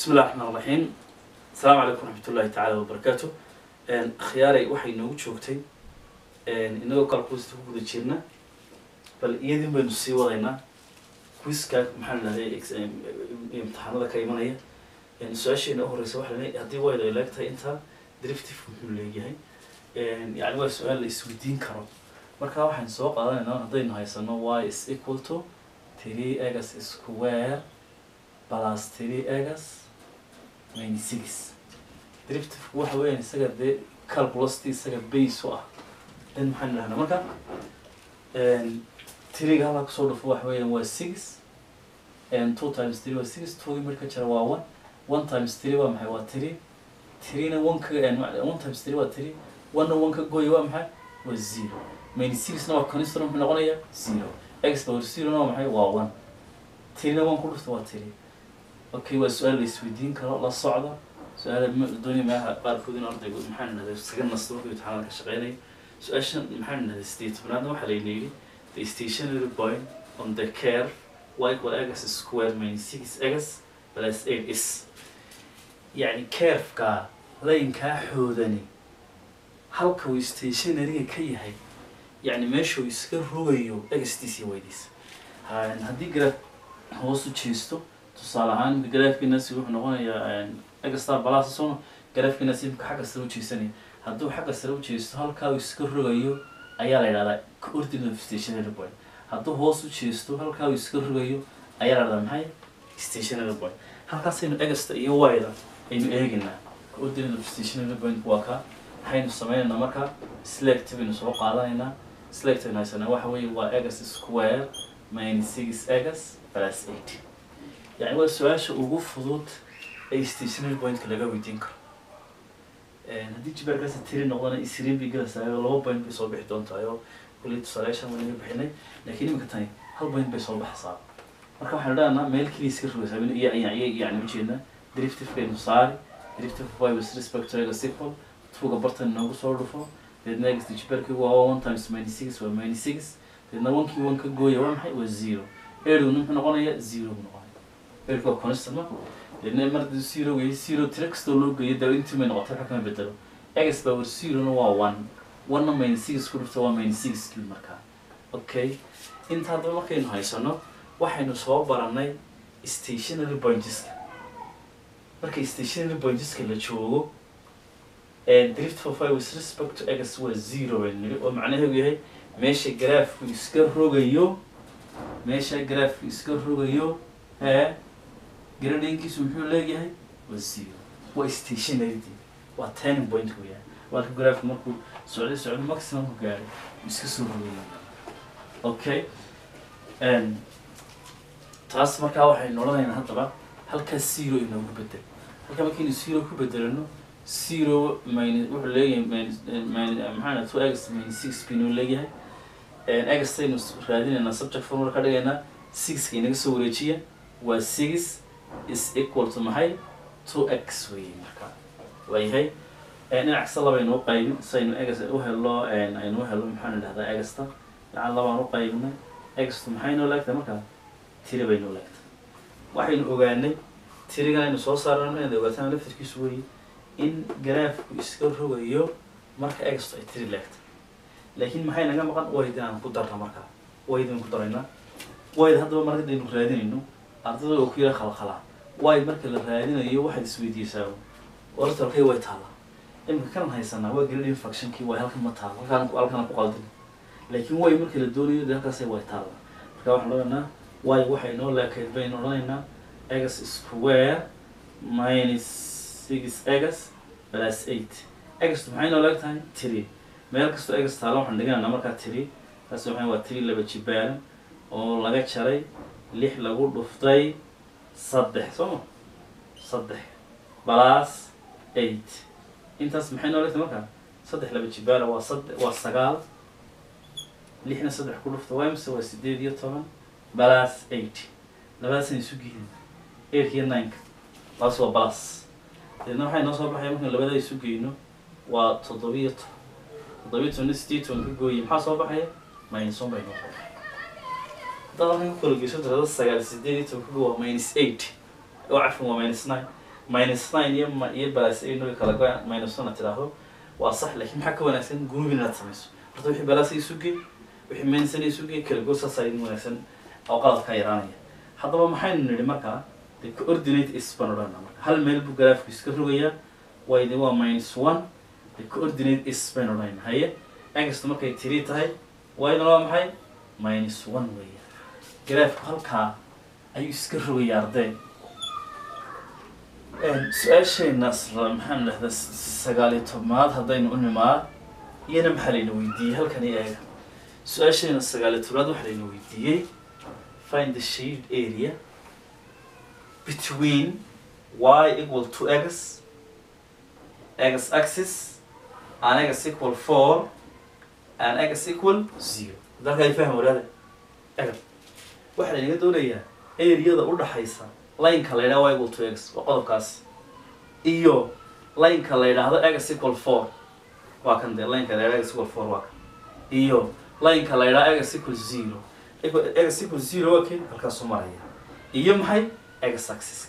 بسم الله الرحمن الرحيم. السلام عليكم ورحمة الله تعالى وبركاته. خياري waxay noogu joogtay inagoo calculus ku guda jirna bal iyadin baynu sii wadaynaa quiz-ka maxaa la leeyahay imtixaanada ka imanaya su'aasheena horeysa waxa la leeyahay hadii wayda ay leegtahay inta derivative wuxuu leeyahay yani waa su'aal la isweydiin karo marka waxaan soo qaadanaynaa hadaynu haysano y is equal to 3x square plus 3x minus 6 derivative waxa weeyaan isaga de calculus isaga base u ah in maxaan lahaynaa marka 3 ga halka soo dhufo waxa weeyaan waa 6 and 2 times 3 waa 6 2 marka jira waa 1 1 times 3 waa maxay waa 3 3 na 1 ka 1 times 3 waa 3 1 na 1 ka gooy waa maxay waa 0 minus 6 na waa constant wuxuu noqonayaa 0 x power 0 na waa maxay waa 1 3 na 1 ku dhufto waa 3 okay waa su'aal la isweydiin karo la socda su'aal doonay ma qaarkoodina ardaygu maxaan naday isaga nasto wuxuu imtixaan ka shaqeynay su'aashan maxaan naday statement waxa la yiri the stationary point on the curve y equal x square minus 6x plus 8 is يعني curve ka line ka xoodani halka uu stationary ka yahay يعني meeshu iska rogayo x tc waydis hadii graph hoos u jeesto tusaale ahaan graafkina si wuxuu noqonayaa extra balance soo graafkina si xagga sare u jeesanay hadduu xagga sare u jeesto halka uu iska rogayo ayaa la yiraahdaa coordinate of stationary point hadduu hoos u jeesto halka uu iska rogayo ayaa la yiraahdaa maxay stationary point halkaas aynu extra iyo y-da aynu eegnaa coordinate of stationary point waa ka waxaynu sameeynaa marka selective inu soo qaadanaynaa selective naysana waxa weeye waa x square minus 6x plus 8 يعني هو السؤال شو وقوف فضوط أي stationary point كلا جاوي تينكر. هدي جبر جالس تيري نقولنا يصيرين بيجلس على لو point بيصوب حدون تايو كل تصالح شو مني بحني لكن يمكن تاني هل point بيصوب حصار. مركب حنا أنا ميل كلي يصير بس يعني مشينا derivative بين صار derivative y with respect to x equal فوق برت النوع صار رفع لأن next جبر كي هو 1 times minus 6 و minus 6 لأن 1 كي 1 كجوي 1 حي و 0 إيرو نحن نقولنا 0 بنقول إيرو constant لأن مرة 0 وهي 0 تركز تلوج يدا أنت من قطع كم بدله x power 0 نوع 1 1 minus 6 كله توا minus 6 كل مركان أوكي أنت هذا ما كان هاي سنة واحد نصاب براني stationary points مركي stationary points كله شو drift for phi with respect to x was 0 يعني ومعناه هي ماشي جراف يسكر رجيو ماشي جراف يسكر رجيو ها grading kiisu muxuu leeyahay waa 0 waa stationarity waa turning point ku yahay waa graph markuu socdo maximum ku gaaro iska soo rogayo okay taas markaa waxay noqonaynaa hadaba halka 0 inoogu bedel halka markii 0 ku bedelano 0 minus wuxuu leeyahay maxaana 2x minus 6 inuu leeyahay x aynu raadinayna subject formula ka dhigayna 6 ka inaga soo wareejiya waa 6 is equal to maxay 2x weeye marka waayahay dhinac kasta laba inoo qaybin saynu x u helo aynu helo maxaan dhahdaa x ta dhinac laba u qaybinay x maxay noo leegtay marka tiri bay noo leegtay waxaynu ogaanay tirigan aynu soo saarnay inay ogaataan laftirkiisu weeye in graafku iska rogayo marka x ay tiri leegtay laakiin maxay naga maqan waydaan ku darna marka waydaan ku darayna wayd hadaba marka aynu raadinayno ardayda oo ku yara khalkhala way marka la raadinayo waxa isweydiisaa warta halkay way taala imka kan haysanaa waa gradient function kii way halkan ma taala halkan ku qaldin laakiin way marka la doonayo halkaas way taala marka waxa loo way waxay noo leekayd baynu oranaynaa x square minus 6x plus 8 x maxay noo leegtahay 3 meel kasto x taala waxaan dhiganaynaa marka 3 taas waxay waa 3 laba jibaaran oo laga jaray 6 lagu dhuftay 3 soo 3 plus 8 intaas maxay noo leeyahay marka 3 laba jibaar waa 9 6na 3 ku dhuftay waa imse waa 18 plus 8 labadaas isu geeyeen 8 iyo 9 taas waa plus dadna waxay noo soo baxay marka labada isu geeyno waa 7 7 ka gooyay maxaa soo baxay minus 1 bay noo soo طبعاً كل جيشة هذا السجال سديني تبقى هو -8 أو عفوا -9 minus 9 iyo plus 8 نوي كلا جوا minus 1 تلاهو وصح لكن محك وناسن جروب لا تسميس horta wixii plus isugi wixii minus isugi kala goos saayid wanaagsan oo qalad ka yaraanaya hadaba maxaynu niri marka the coordinate is panorama hal meel buu graph iska rogaya waydi waa -1 the coordinate is panorama haye x markay 3 tahay waydi waa maxay -1 weeye graph halka ayuu iska rogaya arday su'aashayna maxaan leeyahay sagaal iyo tobnaad haddaynu u nimaad iyana maxaa layna weydiiyey halkan eega su'aashayna sagaal iyo tobnaad waxaa layna weydiiyey find the shaded area between y equal to x axis and x equal 4 and x equal 0 dalka ay fahmo walaal eega waxaa laynaga doonayaa areada u dhaxaysa line ka la yiraahdo y equal to x waa qodobkaas iyo line ka la yiraahdo x equal 4 waa kan de line ka la yiraahdo x equal 4 waa kan iyo line ka la yiraahdo x equal 0 x equal 0 okay halkaas soo maraya iyo maxay x axis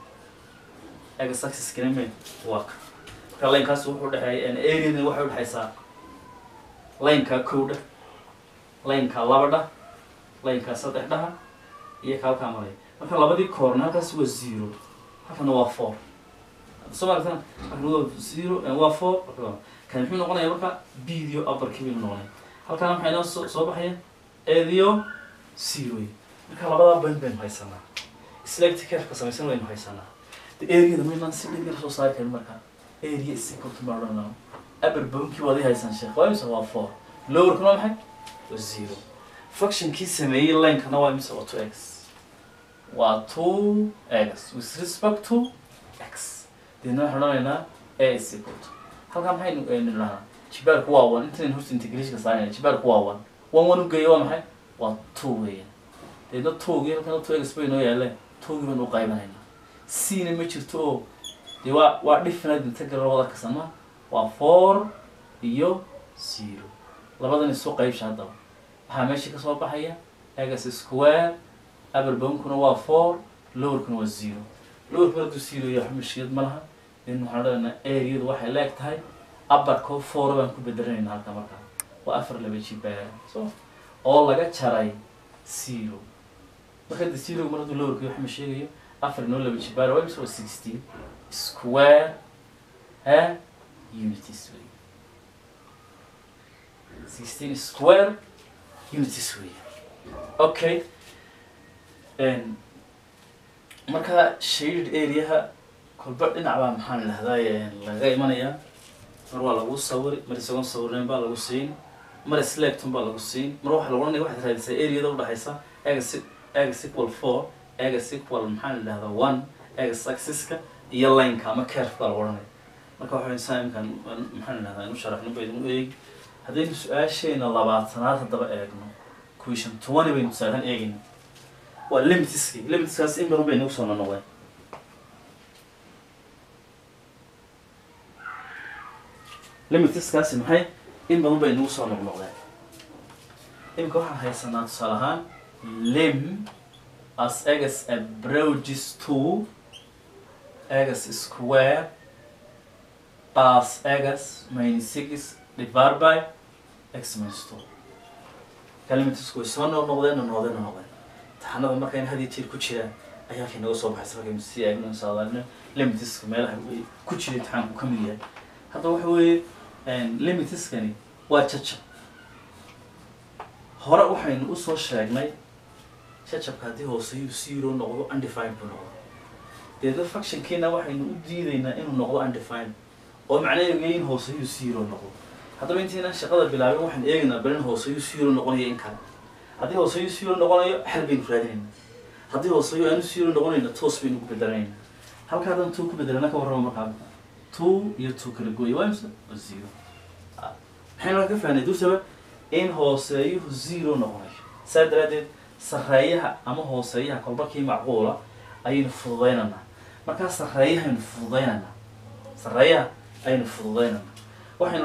kana me waa ka line kaas wuxuu dhaxay in area waxa u dhaxaysa line ka kooda line ka labada line ka saddexda iyo ka halka maraya marka labadii corner halkaas waa 0 halkana waa 4 soo markaan halkana waa 0 waa 4 kan wuxuu noqonayaa marka video upper kii buu noqonay halkana maxay noo soo baxaya eedio 0 marka labada band haysanaa select curve ka samaysan waynu haysanaa the area the main si dhig soo saar karo marka area is equal to marana upper bound kii wadi haysan sheekh waa 4 lower kana maxay waa 0 function kii sameeyay line kana waa 2x waa 2x with respect to x then waxaan raaynaa a is equal to halka maxay nidhahnaa jibaarku waa 1 intaan horta integration ka saarnaa jibaarku waa 1 1 u geeyo waa maxay waa 2 weeyaan then 2 geeyo kana 2x bay noo yaale 2 giban u qaybanaynaa c na ma jirto oo de waa different integral wada ka sama waa 4 iyo 0 labadan isoo qaybsha hadaba waxa meesha ka soo baxaya x square upper bound kuna waa 4 lower kuna waa 0 lower kuna du 0 iyo xumishiyad malaha in waxaan leeyahay area waxay leeg tahay upper ko 4 baan ku bedelanayna halka marka waa 4 laba jibaar so oo laga jaray 0 marka de 0 maradu lower ku xumishiyayo 4 no laba jibaar waa 16 square units 16 square units okay marka shaded area kolba dhinac baa maxaan lahdaa laga imanaya mar waa lagu sawir mar isagoon sawirneen baa lagu siin mar select baa lagu siin mar waxa lagu leeyahay waxa raadisay area-da u dhaxaysa x equal 4 x equal maxaan lahdaa 1 x axis-ka iyo line-ka ama curve-ka lagu leeyahay marka waxa insaankan maxaan lahdaa inuu sharaxno baynu eeg haddii su'aasheena 20aad hadaba eegno question 20 baynu saaran eegin waa limits in badan baynu soo noqday limits maxay in badan baynu soo noqday imka waxa haysanaa tusaale ahaan lim as x approaches to x square plus x minus 6 divided by x minus 2 كلمة سكوي سونا ونوضينا تحنا ما كان هذه تير كوتشيا أيها في نوصل بحسب كم سياق من صالنا لم تسك مالها كوتشي تحنا كمية هذا هو لم تسكني واتشة هراء وحين أصل شاقناي شاشة كهذه هو سيرو نقطة undefined بنقطة ده فاكشن كنا وحين ودينا إنه نقطة undefined ومعناه يجين هو سيرو نقطة هذا بنتينا شغلة بلاوي وحين إيجنا بين هو سيرو نقطة ينكر هذه هو سيرو نقطة حل بين فرادين هذه هو أنا سيرو نقطة إن توس بين كبدرين هل كذا تو كبدرنا كورا مرحبا تو يتو كرجوي وامس الزيرو حين ركف يعني دو سبب إن هو زيرو نقطة سادرة سخريها أما هو سخريها كل بقي معقولة أي نفضينا ما سخريها نفضينا سخريها أي نفضينا وحين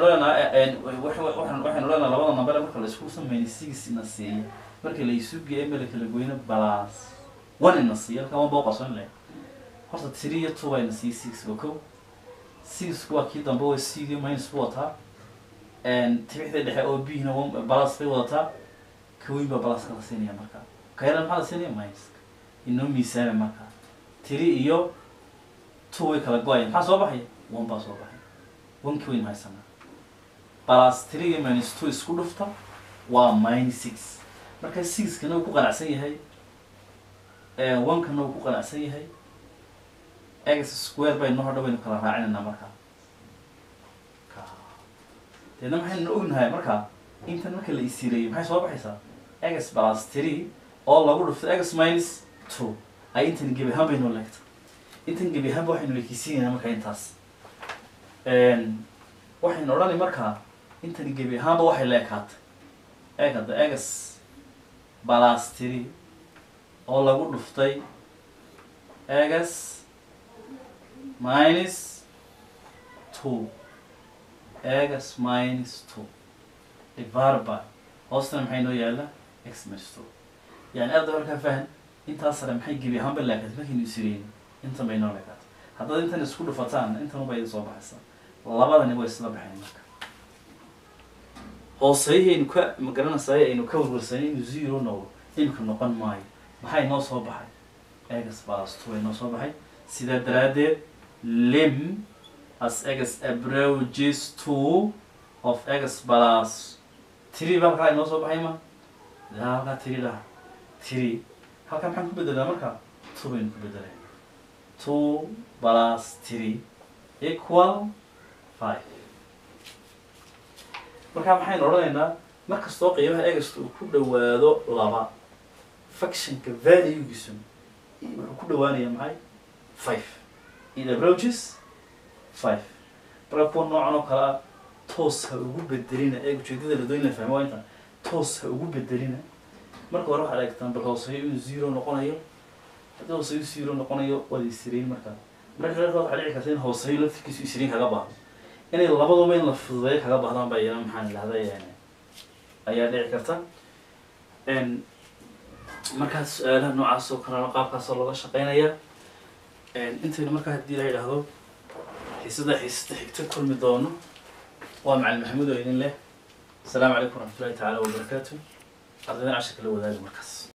لنا لبضنا نبلا مركل اسكوسا من السيس النصية مركل يسوق يا إما لك لجوينا بلاس وان النصية كمان بوقع صن له horta 3 iyo 2 bayna sii 6 ko 6 waa kii dambe waa c minus water tibixda dhexe oo b na plus bay wadataa كوين ببلاس كلا سينيا مركا كيران محل سينيا مايس إنه ميسان مركا تري إيو توي كلا قوي محل صوبحي 1 باس صوبحي 1 كوين هاي سنة بلاس تري ماينس 2 سكول فتا و ماينس 6 مركا 6 كانوا كوكا نعسي هاي 1 كانوا كوكا نعسي هاي x سكوير باي نهار دوين كلا راعينا مركا تينا محل نقول هاي مركا انت marka la isireeyo maxay soo baxaysaa x plus 3 oo lagu dhufto x minus 2 ay intan gebi ahaan baynu leegto intan gebi ahaan waxaynu leekisiinaa marka intaas waxaynu odhanay marka intan gebi ahaan waxay leekaatay eegada x plus 3 oo lagu dhuftay x minus 2 x minus 2 divided by hostan maxay noo yaala x minus 2 yani aad markaa faham intaas sare maxay gebi ahaan balaakad markaynu isireen inta bay noo leekaat haddaad intan isku dhufataan intan bay soo baxaysaa labadani way isla baxeen marka hoosayeen ka magaranaysaa aynu ka warwarsanay inuu 0 noqdo imka noqon maayo maxay noo soo baxay x plus 2 noo soo baxay sida daraadeed lim as x approaches 2 of x plus 3 baa ka inoo soo baxay ma halka 3 la 3 halka maxaan ku bedelaa marka 2 baynu ku bedelay 2 plus 3 equal 5 marka maxaynu odhanaynaa markastoo qiimaha x uu ku dhawaado 2 functionka value-giisu wuxuu ku dhawaanayaa maxay 5 it approaches 5 marka kuwa noocan oo kale toos ha ugu bedelina ee ujeedada la doonayna fahmo inta toos ha ugu bedelina marka hore waxa ay tan balhoosayo inuu 0 noqonayo hadii uu 0 noqonayo waa isriin marka waxa dhici karta in hoosayo laftigiisu isriin kaga baahdo inay labaduba in la fududeeyo kaga baahdaan baa iyana maxaan lahday yani ayaa dhici karta markaas su'aalaha noocaas oo kala qaabkaas looga shaqeynaya intayna marka hadii la yiraahdo xiisada xigta kulmi doono ومع المحمود وإذن الله السلام عليكم ورحمة الله تعالى وبركاته أرجو أن أشكر له ذلك المركز